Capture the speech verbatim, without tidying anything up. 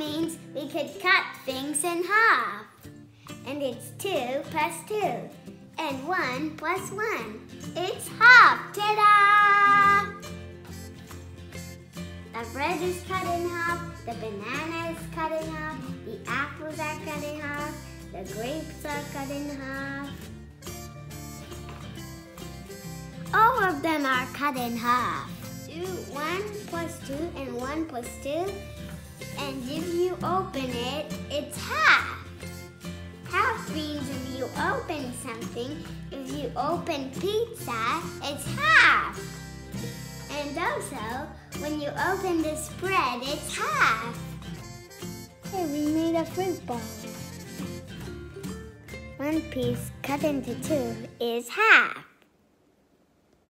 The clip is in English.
means we could cut things in half. And it's two plus two. And one plus one. It's half. Ta-da! The bread is cut in half. The banana is cut in half. The apples are cut in half. The grapes are cut in half. All of them are cut in half. Two, one plus two and one plus two. And if you open it, it's half. Half means if you open something, if you open pizza, it's half. And also, when you open this bread, it's half. Hey, we made a fruit ball. One piece cut into two is half.